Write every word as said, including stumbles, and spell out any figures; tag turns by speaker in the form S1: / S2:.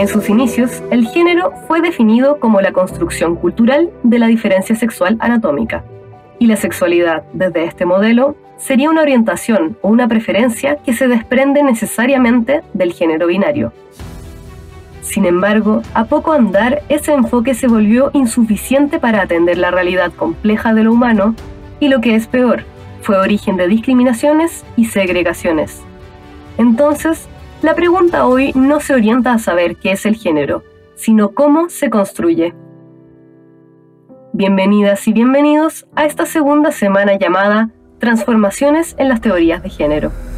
S1: En sus inicios, el género fue definido como la construcción cultural de la diferencia sexual anatómica, y la sexualidad, desde este modelo, sería una orientación o una preferencia que se desprende necesariamente del género binario. Sin embargo, a poco andar, ese enfoque se volvió insuficiente para atender la realidad compleja de lo humano y, lo que es peor, fue origen de discriminaciones y segregaciones. Entonces, la pregunta hoy no se orienta a saber qué es el género, sino cómo se construye. Bienvenidas y bienvenidos a esta segunda semana llamada Transformaciones en las teorías de género.